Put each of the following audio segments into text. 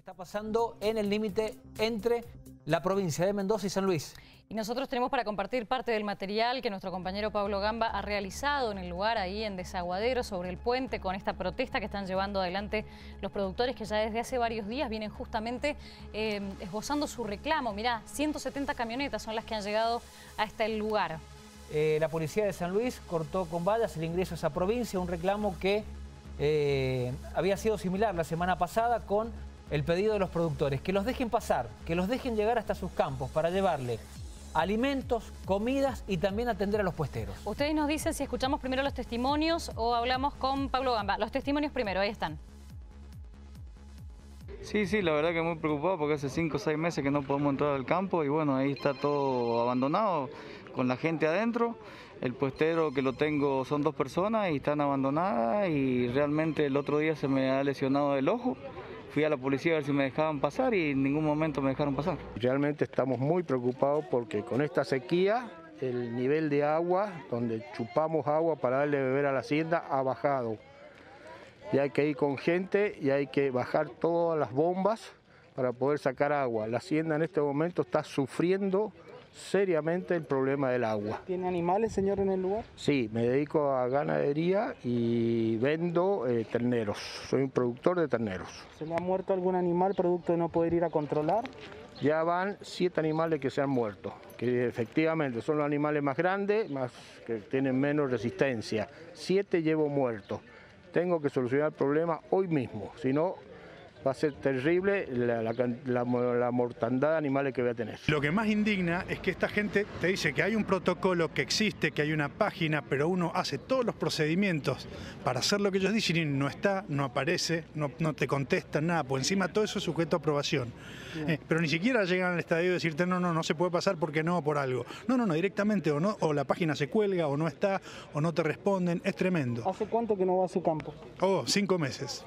Está pasando en el límite entre la provincia de Mendoza y San Luis. Y nosotros tenemos para compartir parte del material que nuestro compañero Pablo Gamba ha realizado en el lugar ahí en Desaguadero, sobre el puente, con esta protesta que están llevando adelante los productores que ya desde hace varios días vienen justamente esbozando su reclamo. Mirá, 170 camionetas son las que han llegado hasta el lugar. La policía de San Luis cortó con vallas el ingreso a esa provincia, un reclamo que había sido similar la semana pasada con el pedido de los productores, que los dejen pasar, que los dejen llegar hasta sus campos para llevarle alimentos, comidas y también atender a los puesteros. Ustedes nos dicen si escuchamos primero los testimonios o hablamos con Pablo Gamba. Los testimonios primero, ahí están. Sí, la verdad que muy preocupado porque hace 5 o 6 meses que no podemos entrar al campo y bueno, ahí está todo abandonado con la gente adentro. El puestero que lo tengo son 2 personas y están abandonadas y realmente el otro día se me ha lesionado el ojo. Fui a la policía a ver si me dejaban pasar y en ningún momento me dejaron pasar. Realmente estamos muy preocupados porque con esta sequía el nivel de agua, donde chupamos agua para darle de beber a la hacienda, ha bajado. Y hay que ir con gente y hay que bajar todas las bombas para poder sacar agua. La hacienda en este momento está sufriendo seriamente el problema del agua. ¿Tiene animales, señor, en el lugar? Sí, me dedico a ganadería y vendo terneros. Soy un productor de terneros. ¿Se le ha muerto algún animal producto de no poder ir a controlar? Ya van 7 animales que se han muerto, que efectivamente son los animales más grandes, más que tienen menos resistencia. 7 llevo muertos. Tengo que solucionar el problema hoy mismo, si no va a ser terrible la mortandad de animales que voy a tener. Lo que más indigna es que esta gente te dice que hay un protocolo que existe, que hay una página, pero uno hace todos los procedimientos para hacer lo que ellos dicen y no está, no aparece, no te contestan nada, por encima todo eso es sujeto a aprobación. Pero ni siquiera llegan al estadio y decirte no se puede pasar porque no, por algo. No, directamente o la página se cuelga o no está o no te responden, es tremendo. ¿Hace cuánto que no va a su campo? 5 meses.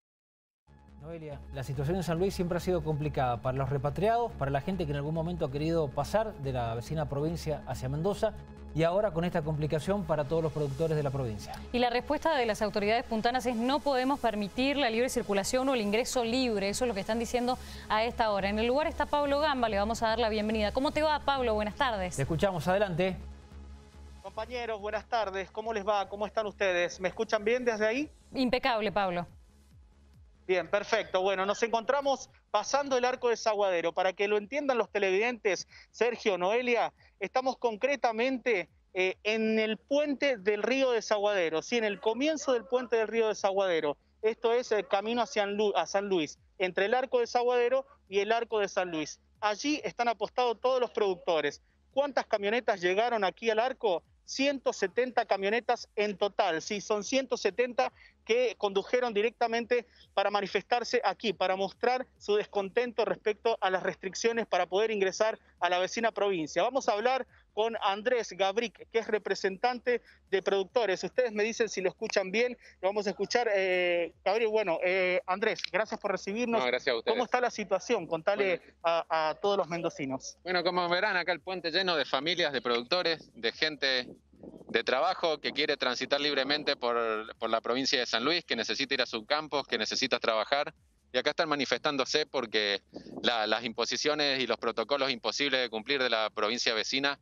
Noelia, la situación en San Luis siempre ha sido complicada para los repatriados, para la gente que en algún momento ha querido pasar de la vecina provincia hacia Mendoza y ahora con esta complicación para todos los productores de la provincia. Y la respuesta de las autoridades puntanas es: no podemos permitir la libre circulación o el ingreso libre. Eso es lo que están diciendo a esta hora. En el lugar está Pablo Gamba, le vamos a dar la bienvenida. ¿Cómo te va, Pablo? Buenas tardes. Te escuchamos, adelante. Compañeros, buenas tardes. ¿Cómo les va? ¿Cómo están ustedes? ¿Me escuchan bien desde ahí? Impecable, Pablo. Bien, perfecto. Bueno, nos encontramos pasando el Arco Desaguadero. Para que lo entiendan los televidentes, Sergio, Noelia, estamos concretamente en el puente del río Desaguadero, sí, en el comienzo del puente del río Desaguadero. Esto es el camino a San Luis, entre el Arco Desaguadero y el Arco de San Luis. Allí están apostados todos los productores. ¿Cuántas camionetas llegaron aquí al Arco? 170 camionetas en total, sí, son 170 que condujeron directamente para manifestarse aquí, para mostrar su descontento respecto a las restricciones para poder ingresar a la vecina provincia. Vamos a hablar con Andrés Gabric, que es representante de productores. Ustedes me dicen si lo escuchan bien, lo vamos a escuchar. Gabriel, bueno, Andrés, gracias por recibirnos. No, gracias a ustedes. ¿Cómo está la situación? Contale a todos los mendocinos. Bueno, como verán, acá el puente lleno de familias, de productores, de gente de trabajo que quiere transitar libremente por la provincia de San Luis, que necesita ir a sus campos, que necesita trabajar. Y acá están manifestándose porque las imposiciones y los protocolos imposibles de cumplir de la provincia vecina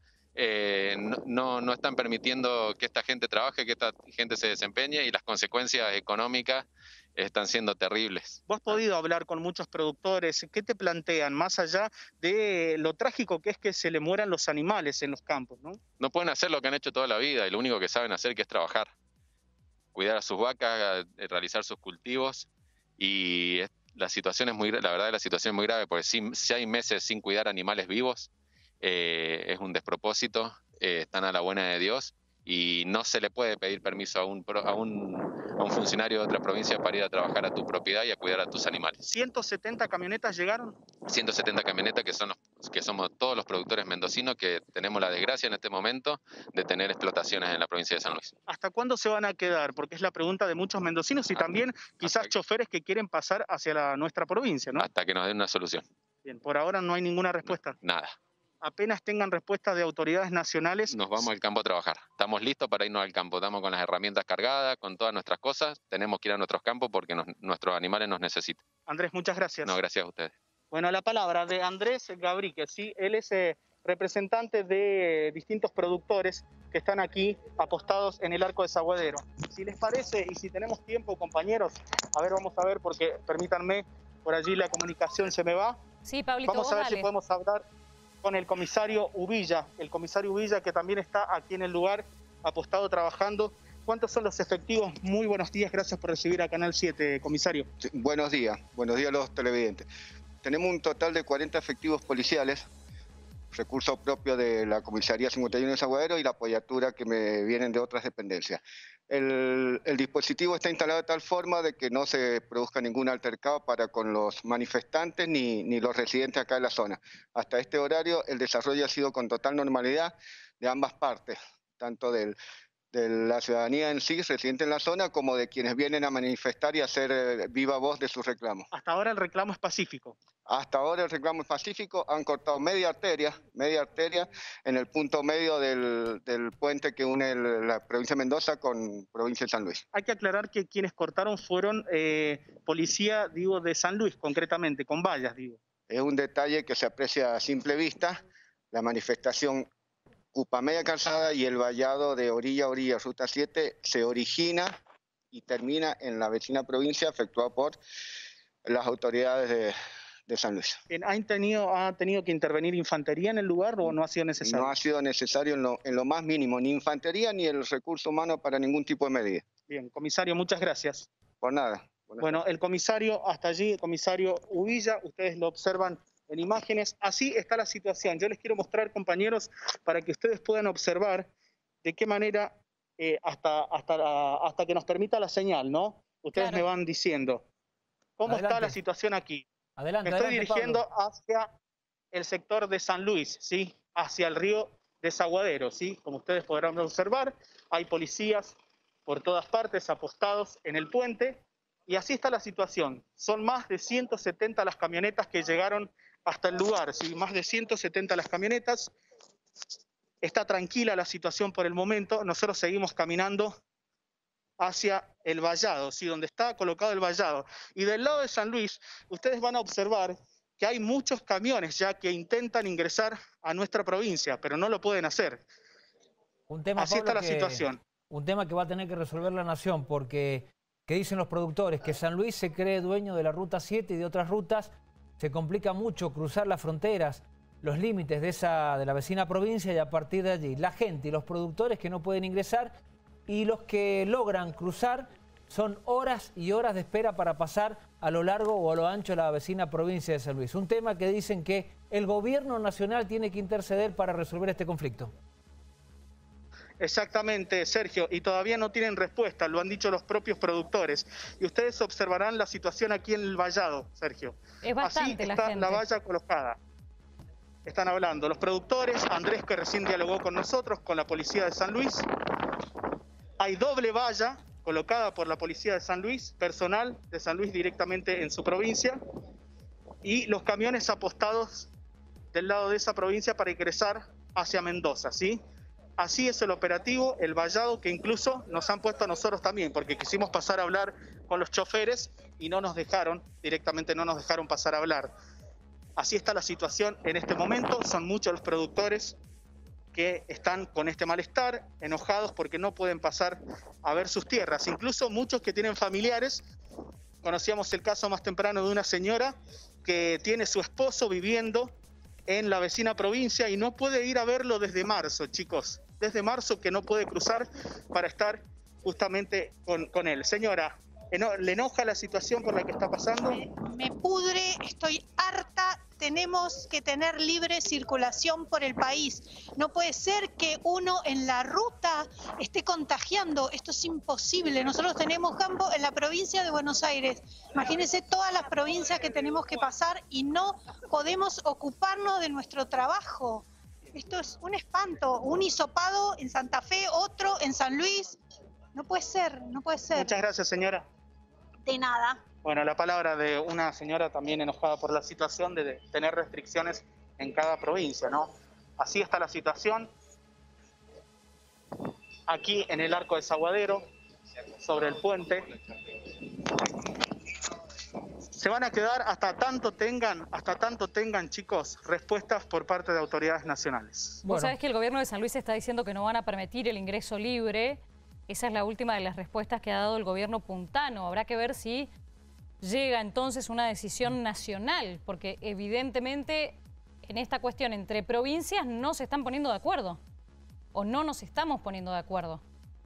no están permitiendo que esta gente trabaje, que esta gente se desempeñe, y las consecuencias económicas están siendo terribles. Vos has podido hablar con muchos productores. ¿Qué te plantean, más allá de lo trágico que es que se le mueran los animales en los campos, ¿no? No pueden hacer lo que han hecho toda la vida y lo único que saben hacer que es trabajar, cuidar a sus vacas, realizar sus cultivos, y la situación es la verdad la situación es muy grave porque si hay meses sin cuidar animales vivos, es un despropósito, están a la buena de Dios y no se le puede pedir permiso a un funcionario de otra provincia para ir a trabajar a tu propiedad y a cuidar a tus animales. ¿170 camionetas llegaron? 170 camionetas que somos todos los productores mendocinos que tenemos la desgracia en este momento de tener explotaciones en la provincia de San Luis. ¿Hasta cuándo se van a quedar? Porque es la pregunta de muchos mendocinos y también quizás choferes que quieren pasar hacia nuestra provincia, ¿no? Hasta que nos den una solución. Bien, por ahora no hay ninguna respuesta. Nada. apenas tengan respuestas de autoridades nacionales. Nos vamos al campo a trabajar. Estamos listos para irnos al campo. Estamos con las herramientas cargadas, con todas nuestras cosas. Tenemos que ir a nuestros campos porque nuestros animales nos necesitan. Andrés, muchas gracias. No, gracias a ustedes. Bueno, la palabra de Andrés Gabrique, ¿sí? Él es representante de distintos productores que están aquí apostados en el Arco Desaguadero. Si les parece y si tenemos tiempo, compañeros, a ver, vamos a ver, porque permítanme, por allí la comunicación se me va. Sí, Pablito, vamos a ver dale. si podemos hablar con el comisario Uvilla, que también está aquí en el lugar, apostado, trabajando. ¿Cuántos son los efectivos? Muy buenos días, gracias por recibir a Canal 7, comisario. Sí, buenos días a los televidentes. Tenemos un total de 40 efectivos policiales, recursos propios de la Comisaría 51 de Desaguadero y la apoyatura que me vienen de otras dependencias. El dispositivo está instalado de tal forma de que no se produzca ningún altercado para con los manifestantes ni los residentes acá en la zona. Hasta este horario el desarrollo ha sido con total normalidad de ambas partes, tanto de la ciudadanía en sí, residente en la zona, como de quienes vienen a manifestar y a hacer viva voz de sus reclamos. Hasta ahora el reclamo es pacífico. Hasta ahora el reclamo es pacífico, han cortado media arteria en el punto medio del puente que une la provincia de Mendoza con provincia de San Luis. Hay que aclarar que quienes cortaron fueron policía, digo, de San Luis, concretamente, con vallas, digo. Es un detalle que se aprecia a simple vista. La manifestación ocupa media calzada y el vallado de orilla a orilla, ruta 7, se origina y termina en la vecina provincia, efectuado por las autoridades de San Luis. ¿Ha tenido que intervenir infantería en el lugar o no ha sido necesario? No ha sido necesario en lo más mínimo, ni infantería ni el recurso humano para ningún tipo de medida. Bien, comisario, muchas gracias. Por nada. Bueno, el comisario, hasta allí, el comisario Uvilla, ustedes lo observan en imágenes. Así está la situación. Yo les quiero mostrar, compañeros, para que ustedes puedan observar de qué manera, hasta que nos permita la señal, ¿no? Ustedes me van diciendo cómo está la situación aquí. Adelante, me estoy dirigiendo hacia el sector de San Luis, ¿sí? Hacia el río Desaguadero, ¿sí? Como ustedes podrán observar, hay policías por todas partes apostados en el puente y así está la situación. Son más de 170 las camionetas que llegaron hasta el lugar, ¿sí? Más de 170 las camionetas. Está tranquila la situación por el momento. Nosotros seguimos caminando hacia el vallado, ¿sí? Donde está colocado el vallado. Y del lado de San Luis, ustedes van a observar que hay muchos camiones ya que intentan ingresar a nuestra provincia, pero no lo pueden hacer. Así está la situación. Un tema que va a tener que resolver la Nación, porque, ¿qué dicen los productores? Que San Luis se cree dueño de la Ruta 7 y de otras rutas. Se complica mucho cruzar las fronteras, los límites de la vecina provincia, y a partir de allí la gente y los productores que no pueden ingresar, y los que logran cruzar son horas y horas de espera para pasar a lo largo o a lo ancho de la vecina provincia de San Luis. Un tema que dicen que el gobierno nacional tiene que interceder para resolver este conflicto. Exactamente, Sergio, y todavía no tienen respuesta, lo han dicho los propios productores. Y ustedes observarán la situación aquí en el vallado, Sergio. Es bastante así está la valla colocada. Están hablando los productores, Andrés, que recién dialogó con nosotros, con la policía de San Luis. Hay doble valla colocada por la policía de San Luis, personal de San Luis directamente en su provincia, y los camiones apostados del lado de esa provincia para ingresar hacia Mendoza, ¿sí? Así es el operativo, el vallado, que incluso nos han puesto a nosotros también, porque quisimos pasar a hablar con los choferes y no nos dejaron, directamente no nos dejaron pasar a hablar. Así está la situación en este momento, son muchos los productores que están con este malestar, enojados porque no pueden pasar a ver sus tierras. Incluso muchos que tienen familiares, conocíamos el caso más temprano de una señora que tiene su esposo viviendo en la vecina provincia y no puede ir a verlo desde marzo, chicos. Desde marzo que no puede cruzar para estar justamente con él. Señora, ¿le enoja la situación por la que está pasando? Me pudre, estoy harta. Tenemos que tener libre circulación por el país. No puede ser que uno en la ruta esté contagiando. Esto es imposible. Nosotros tenemos campo en la provincia de Buenos Aires. Imagínense todas las provincias que tenemos que pasar y no podemos ocuparnos de nuestro trabajo. Esto es un espanto. Un hisopado en Santa Fe, otro en San Luis. No puede ser, no puede ser. Muchas gracias, señora. De nada. Bueno, la palabra de una señora también enojada por la situación de tener restricciones en cada provincia, ¿no? Así está la situación. Aquí en el arco desaguadero, sobre el puente. Se van a quedar hasta tanto tengan, chicos, respuestas por parte de autoridades nacionales. Vos sabés que el gobierno de San Luis está diciendo que no van a permitir el ingreso libre. Esa es la última de las respuestas que ha dado el gobierno puntano. Habrá que ver si llega entonces una decisión nacional, porque evidentemente en esta cuestión entre provincias no se están poniendo de acuerdo, o no nos estamos poniendo de acuerdo.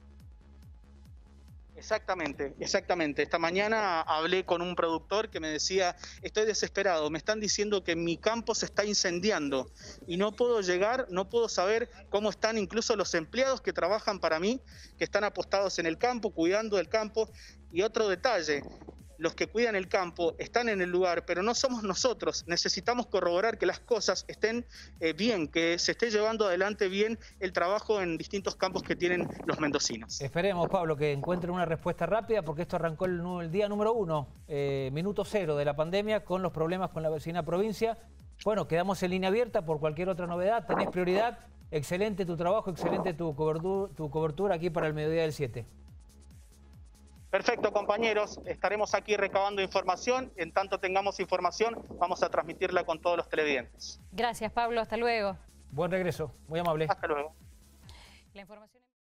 Exactamente, exactamente. Esta mañana hablé con un productor que me decía, estoy desesperado, me están diciendo que mi campo se está incendiando y no puedo llegar, no puedo saber cómo están incluso los empleados que trabajan para mí, que están apostados en el campo, cuidando del campo. Y otro detalle, los que cuidan el campo están en el lugar, pero no somos nosotros. Necesitamos corroborar que las cosas estén bien, que se esté llevando adelante bien el trabajo en distintos campos que tienen los mendocinos. Esperemos, Pablo, que encuentren una respuesta rápida, porque esto arrancó el día número 1, minuto 0 de la pandemia, con los problemas con la vecina provincia. Bueno, quedamos en línea abierta por cualquier otra novedad. Tenés prioridad. Excelente tu trabajo, excelente tu cobertura aquí para el mediodía del 7. Perfecto, compañeros. Estaremos aquí recabando información. En tanto tengamos información, vamos a transmitirla con todos los televidentes. Gracias, Pablo. Hasta luego. Buen regreso. Muy amable. Hasta luego. La información...